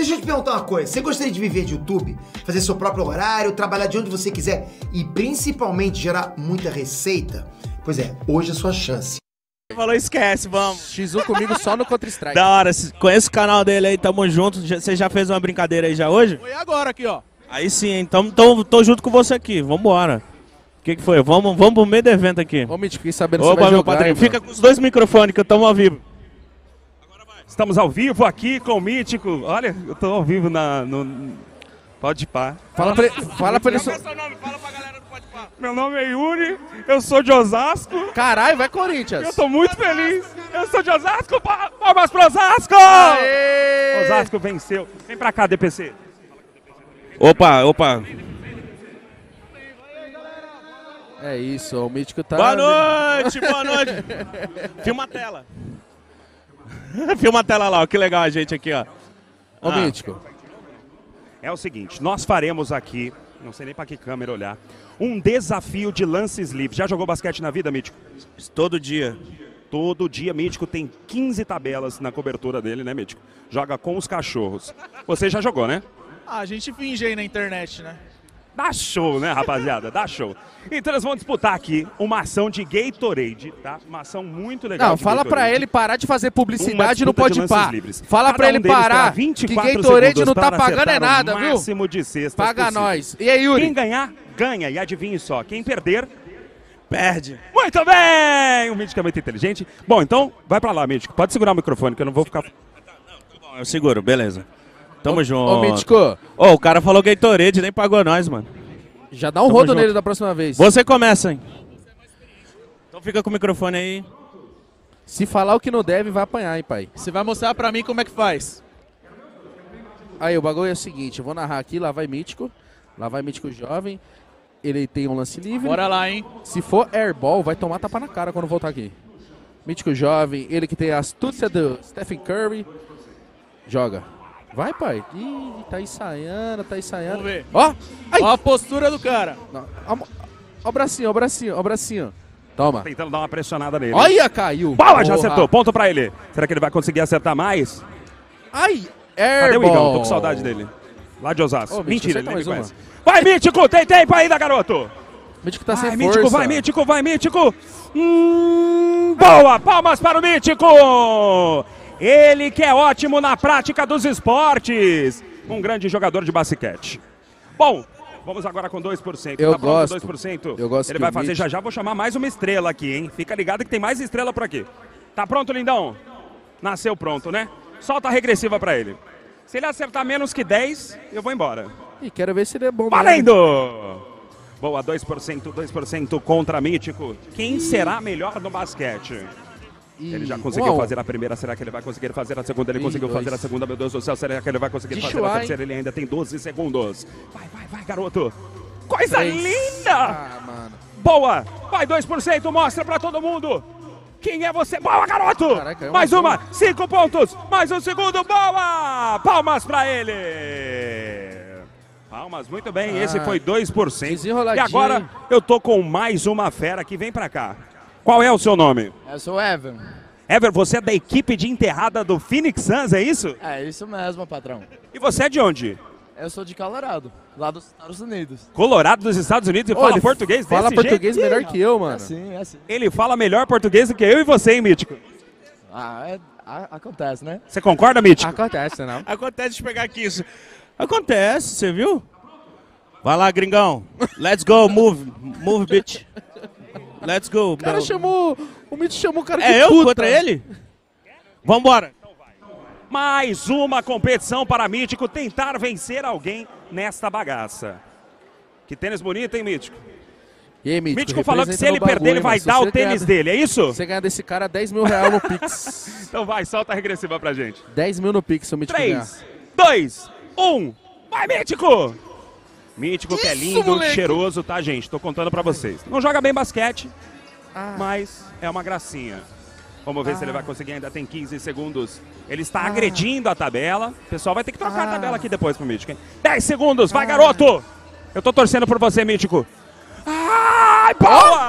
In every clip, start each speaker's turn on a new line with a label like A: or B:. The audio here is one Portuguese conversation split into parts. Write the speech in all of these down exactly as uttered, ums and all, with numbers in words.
A: Deixa eu te perguntar uma coisa, você gostaria de viver de YouTube? Fazer seu próprio horário, trabalhar de onde você quiser e principalmente gerar muita receita? Pois é, hoje é a sua chance.
B: Falou, esquece, vamos.
C: X um comigo só no Counter-Strike.
B: Da hora, conheço o canal dele aí, tamo junto. Você já fez uma brincadeira aí já hoje?
D: Foi agora aqui, ó.
B: Aí sim, então tô, tô junto com você aqui, vambora. O que que foi? Vamos, vamos pro meio do evento aqui.
C: Ô, Mítico, fiquei sabendo que
B: Opa,
C: você vai
B: meu
C: jogar,
B: padrinho,
C: hein,
B: fica com os dois microfones que eu tamo ao vivo.
E: Estamos ao vivo aqui com o Mítico. Olha, eu tô ao vivo na, no... Pode pá.
C: Fala pra ele... Fala pra ele...
B: Qual é o seu nome? Fala pra galera do Pode Pá.
E: Meu nome é Yuri, eu sou de Osasco.
C: Caralho, vai Corinthians.
E: Eu tô muito feliz. Eu sou de Osasco. Palmas pro Osasco!
C: Aê!
E: Osasco venceu. Vem pra cá, D P C.
B: Opa, opa.
C: É isso, o Mítico tá...
B: Boa noite, boa noite. Filma a tela. Filma a tela lá, ó, que legal a gente aqui, ó.
C: Ô,
B: Ah.
C: Mítico.
E: É o seguinte, nós faremos aqui, não sei nem pra que câmera olhar, um desafio de lances livres. Já jogou basquete na vida, Mítico?
B: Todo dia.
E: Todo dia, Mítico tem quinze tabelas na cobertura dele, né, Mítico? Joga com os cachorros. Você já jogou, né?
D: Ah, a gente finge aí na internet, né?
E: Dá show, né, rapaziada? Dá show. Então nós vamos disputar aqui uma ação de Gatorade, tá? Uma ação muito legal.
C: Não,
E: de
C: fala pra
E: Gatorade.
C: ele parar de fazer
E: Uma
C: publicidade no
E: disputa de
C: Pode Pá.
E: lances livres.
C: Fala
E: Cada
C: pra ele
E: um deles terá
C: parar, que
E: vinte e quatro
C: Gatorade
E: segundos
C: não tá
E: para
C: pagando é
E: acertar
C: nada,
E: o
C: viu?
E: máximo de cestas
C: Paga
E: possível.
C: nós. E aí, Yuri?
E: Quem ganhar, ganha. E adivinhe só, quem perder,
B: Perde.
E: muito bem! O Mítico é muito inteligente. Bom, então, vai pra lá, Mítico. Pode segurar o microfone, que eu não vou ficar...
B: Bom, eu seguro, beleza. Tamo
C: Ô,
B: junto.
C: Ô, Mítico,
B: Ô, o cara falou Gatorade, nem pagou nós, mano.
C: já dá um
B: Tamo
C: rodo
B: junto.
C: nele da próxima vez.
B: Você começa, hein? Então fica com o microfone aí.
C: Se falar o que não deve, vai apanhar, hein, pai.
D: Você vai mostrar pra mim como é que faz.
C: Aí, o bagulho é o seguinte, eu vou narrar aqui, lá vai Mítico. Lá vai Mítico jovem. Ele tem um lance livre.
D: Bora lá, hein?
C: Se for airball, vai tomar tapa na cara quando voltar aqui. Mítico jovem, ele que tem a astúcia do Stephen Curry. Joga. Vai, pai. Ih, tá ensaiando, tá ensaiando.
D: Vamos ver.
C: Ó! Ai!
D: Ó a postura do cara.
C: Não, Ó, ó o bracinho, ó o bracinho, ó o bracinho. Toma.
E: Tentando dar uma pressionada nele.
C: Olha, caiu.
E: Bola, já
C: Porra.
E: acertou. Ponto pra ele. Será que ele vai conseguir acertar mais?
C: Ai,
E: Cadê o
C: airball.
E: Igão? Tô com saudade dele. Lá de Osasco.
C: Ô, Mítico,
E: Mentira, ele
C: acerta
E: nem me
C: mais
E: conhece. Vai, Mítico! Tem tempo ainda, garoto!
C: Mítico tá
E: Vai,
C: sem
E: Mítico,
C: força.
E: vai, Mítico, vai, Mítico! Hum, boa! Palmas para o Mítico! Ele que é ótimo na prática dos esportes. Um grande jogador de basquete. Bom, vamos agora com dois por cento.
C: Eu
E: Tá pronto,
C: gosto.
E: dois por cento.
C: Eu gosto
E: Ele
C: que
E: vai
C: o
E: fazer
C: Mítico-
E: já já. Vou chamar mais uma estrela aqui, hein? Fica ligado que tem mais estrela por aqui. Tá pronto, lindão? Nasceu pronto, né? Solta a regressiva pra ele. Se ele acertar menos que dez, eu vou embora.
C: Ih, quero ver se ele é bom. mesmo.
E: Valendo! Boa, dois por cento, dois por cento contra Mítico. Quem será melhor no basquete?
C: Ih,
E: Ele já conseguiu
C: uau.
E: fazer a primeira, será que ele vai conseguir fazer a segunda? Ele
C: Ih,
E: conseguiu
C: dois.
E: fazer a segunda, meu Deus do céu, será que ele vai conseguir
C: De
E: fazer
C: chuá,
E: a
C: hein?
E: terceira? Ele ainda tem doze segundos. Vai, vai, vai, garoto! Coisa
C: Três.
E: linda!
C: Ah, mano.
E: Boa! Vai, dois por cento, mostra pra todo mundo! Quem é você? Boa, garoto!
C: Caraca, é uma
E: mais
C: boa.
E: uma, cinco pontos, mais um segundo, boa! Palmas pra ele! Palmas, muito bem,
C: Ah,
E: esse foi dois por cento. E
C: desenroladinho,
E: agora
C: hein?
E: eu tô com mais uma fera que vem pra cá. Qual é o seu nome?
F: Eu sou o Evan.
E: Ever, você é da equipe de enterrada do Phoenix Suns, é isso?
F: É isso mesmo, patrão.
E: E você é de onde?
F: Eu sou de Colorado, lá dos Estados Unidos.
E: Colorado dos Estados Unidos e
C: Ô,
E: fala
C: ele
E: português
C: Fala
E: desse
C: português
E: jeito?
C: melhor que eu,
F: É
C: mano.
F: assim, é assim.
E: Ele fala melhor português do que eu e você, hein, Mítico?
F: Ah, é- a- acontece, né?
E: Você concorda, Mítico?
C: Acontece, não?
B: Acontece de pegar aqui isso. Acontece, você viu? Vai lá, gringão. Let's go, move. Move, bitch. Let's go.
C: O cara
B: meu.
C: chamou... O Mítico chamou o cara de
B: É eu
C: puta.
B: contra ele? Vambora.
E: Mais uma competição para Mítico tentar vencer alguém nesta bagaça. Que tênis bonito, hein, Mítico?
C: E aí, Mítico,
E: Mítico falou que se
C: representa
E: ele
C: no
E: perder,
C: bagulho,
E: ele vai
C: mano. Se
E: dar
C: você
E: o tênis
C: ganhar-
E: dele, é isso?
C: Se você ganhar desse cara dez mil reais no Pix.
E: Então vai, solta a regressiva pra gente.
C: dez mil no Pix, se o Mítico ganhar.
E: três, dois, um, vai, Mítico! Mítico que é
C: Isso,
E: lindo,
C: moleque!
E: cheiroso, tá, gente? Tô contando pra vocês. Não joga bem basquete,
C: Ah.
E: mas é uma gracinha. Vamos ver se ele vai conseguir, ainda tem quinze segundos. Ele
C: Ah.
E: está agredindo a tabela. O pessoal vai ter que trocar a tabela aqui depois pro Mítico, hein? dez segundos, vai, garoto! Eu tô torcendo por você, Mítico. Ai, boa!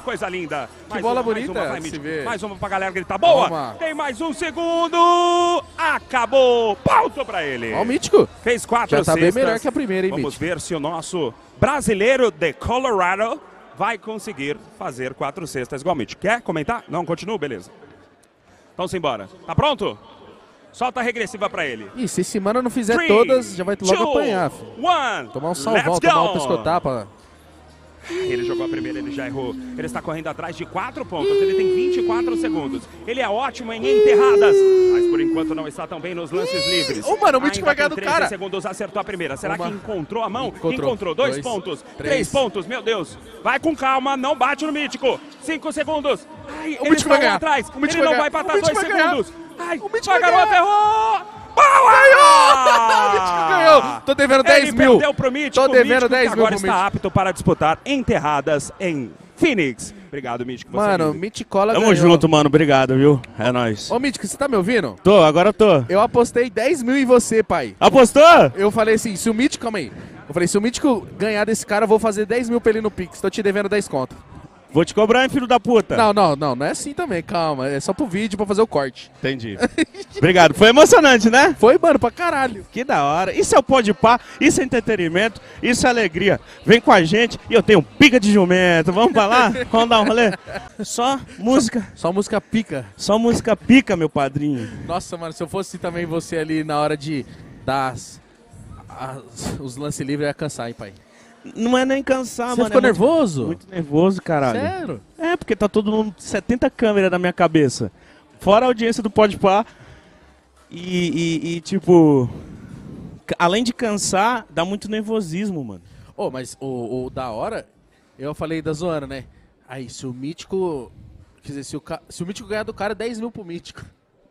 E: coisa linda. Mais
C: bola
E: uma,
C: bonita,
E: Mais uma, vai,
C: se
E: Mítico.
C: vê.
E: Mais uma pra galera gritar. Boa!
C: Toma.
E: Tem mais um segundo. Acabou. Ponto pra ele.
C: Ó o Mítico.
E: Fez quatro
C: Já tá bem
E: cestas.
C: melhor que a primeira, hein,
E: Vamos
C: Mítico?
E: ver se o nosso brasileiro de Colorado vai conseguir fazer quatro cestas igual o Mítico. Quer comentar? Não, continua, beleza. Então simbora. Tá pronto? Solta a regressiva pra ele.
C: Ih, se esse mano não fizer
E: Three,
C: todas, já vai logo
E: two,
C: apanhar, filho.
E: One.
C: Tomar um salvão,
E: Let's
C: tomar um
E: go.
C: pescotapa.
E: Ele jogou a primeira, ele já errou. Ele está correndo atrás de quatro pontos. Ele tem vinte e quatro segundos. Ele é ótimo em enterradas, mas por enquanto não está tão bem nos lances livres.
C: Ô, mano, o Mítico vai ganhar do
E: treze
C: cara.
E: segundos, acertou a primeira. Será
C: Uma.
E: que encontrou a mão?
C: Encontrou.
E: Dois,
C: Dois,
E: pontos.
C: três.
E: Três pontos, meu Deus. Vai com calma, não bate no Mítico. Cinco segundos. Ai,
C: O
E: ele
C: Mítico
E: está
C: vai
E: lá
C: ganhar.
E: atrás.
C: O Mítico
E: Ele não
C: vai
E: vai
C: ganhar.
E: empatar
C: O Mítico
E: dois
C: vai ganhar.
E: segundos. Ai,
C: O Mítico
E: a
C: vai
E: garota
C: ganhar.
E: errou.
C: O Mítico ganhou. Tô devendo dez
E: Ele
C: mil.
E: perdeu pro Mítico.
C: Tô devendo
E: Mítico,
C: dez
E: que
C: mil
E: agora
C: pro
E: está
C: Mítico.
E: apto para disputar enterradas em Phoenix. Obrigado, Mítico. Você é
C: Mano,
E: lindo.
C: Míticola
B: Tamo
C: ganhou.
B: junto, mano. Obrigado, viu? É nóis.
C: Ô, Mítico, você tá me ouvindo?
B: Tô, agora tô.
C: Eu apostei dez mil em você, pai.
B: Apostou?
C: Eu falei assim, se o Mítico... Calma aí. Eu falei, se o Mítico ganhar desse cara, eu vou fazer dez mil pra ele no Pix. Tô te devendo dez conto.
B: Vou te cobrar, hein, filho da puta?
C: Não, não, não. Não é assim também, calma. É só pro vídeo, pra fazer o corte.
B: Entendi. Obrigado. Foi emocionante, né?
C: Foi, mano, pra caralho.
B: Que da hora. Isso é o Podpah, isso é entretenimento, isso é alegria. Vem com a gente e eu tenho pica de jumento. Vamos pra lá? Vamos dar um rolê? Só música,
C: Só música pica.
B: só música pica, meu padrinho.
C: Nossa, mano, se eu fosse também você ali na hora de dar as- as- os lances livres, eu ia cansar, hein, pai?
B: Não é nem cansar,
C: Você
B: mano.
C: ficou
B: é muito-
C: nervoso?
B: Muito nervoso, caralho.
C: Sério?
B: É, porque tá todo mundo, setenta câmeras na minha cabeça. Fora a audiência do Podpah. E, e, e, tipo, c- além de cansar, dá muito nervosismo, mano.
C: Ô, mas o, o da hora, eu falei da zoana, né? Aí, se o Mítico... Quer dizer, se o, ca- se o Mítico ganhar do cara, dez mil pro Mítico.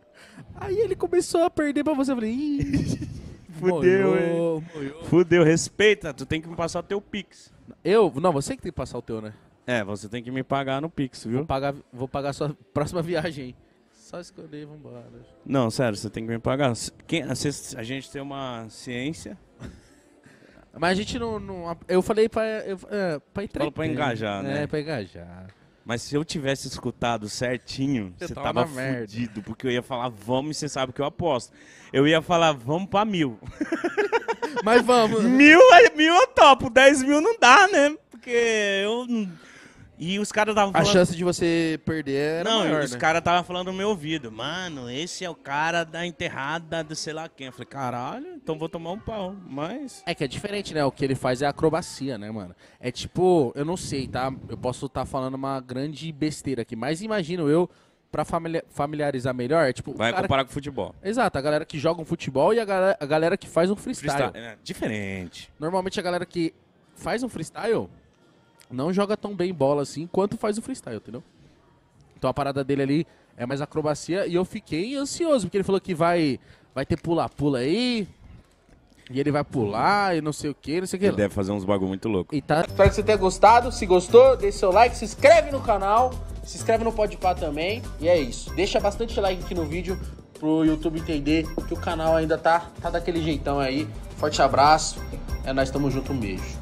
C: Aí ele começou a perder pra você. Eu falei, ih...
B: Fudeu,
C: molhou, molhou.
B: Fudeu, respeita, tu tem que me passar o teu Pix.
C: Eu? Não, você que tem que passar o teu, né?
B: É, você tem que me pagar no Pix, viu?
C: Vou pagar, vou pagar a sua próxima viagem, hein? Só escolher, vambora.
B: Não, sério, você tem que me pagar. Se- Quem, a, cês- a gente tem uma ciência.
C: Mas a gente não... não- eu falei pra... Eu, é, pra entreter.
B: Falou pra engajar, né?
C: É, pra engajar.
B: Mas se eu tivesse escutado certinho,
C: Eu
B: você
C: tava
B: tava
C: na merda.
B: fudido. Porque eu ia falar vamos e você sabe que eu aposto. Eu ia falar vamos pra mil.
C: Mas vamos.
B: mil, é- mil eu topo, dez mil não dá, né? Porque eu... não- E os caras estavam
C: A
B: falando...
C: chance de você perder era
B: Não,
C: maior,
B: os
C: né?
B: caras estavam falando no meu ouvido. Mano, esse é o cara da enterrada do sei lá quem. Eu falei, caralho, então vou tomar um pau. Mas...
C: É que é diferente, né? O que ele faz é acrobacia, né, mano? É tipo, eu não sei, tá? Eu posso estar falando uma grande besteira aqui, mas imagino eu, pra familia- familiarizar melhor, é tipo... o
B: Vai
C: cara-
B: comparar com futebol.
C: Exato, a galera que joga um futebol e a galera, a galera que faz um freestyle.
B: Freestyle, é, diferente.
C: Normalmente a galera que faz um freestyle não joga tão bem bola assim quanto faz o freestyle, entendeu? Então a parada dele ali é mais acrobacia e eu fiquei ansioso, porque ele falou que vai, vai ter pula-pula aí, e ele vai pular e não sei o que, não sei o que.
B: Ele deve fazer uns bagulho muito louco.
C: E tá... Espero que você tenha gostado. Se gostou, deixa seu like, se inscreve no canal, se inscreve no Podpah também. E é isso. Deixa bastante like aqui no vídeo pro YouTube entender que o canal ainda tá, tá daquele jeitão aí. Forte abraço. É, nós estamos juntos. Um beijo.